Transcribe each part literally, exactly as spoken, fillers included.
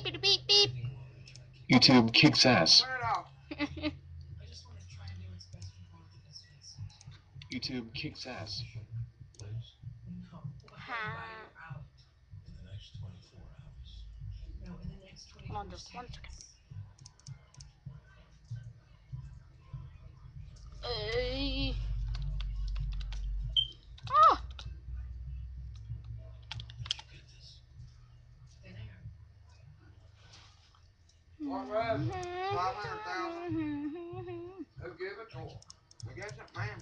beep beep beep. YouTube kicks ass. YouTube kicks ass. Hold on just one second. Hey. Oh. What was it? Five hundred thousand. Who gave it to her? I guess it, man.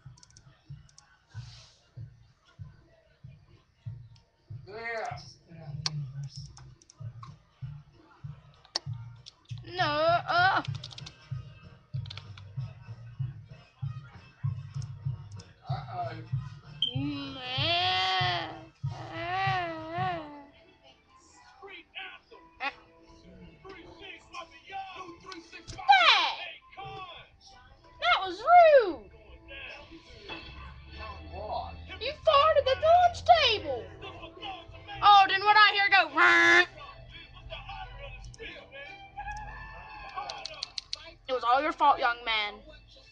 Yeah. No. Uh. Uh-oh. Man. That was rude. What? You farted at the lunch table. Oh, then what I hear go? It was all your fault, young man.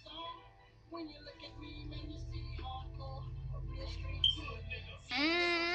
Mm.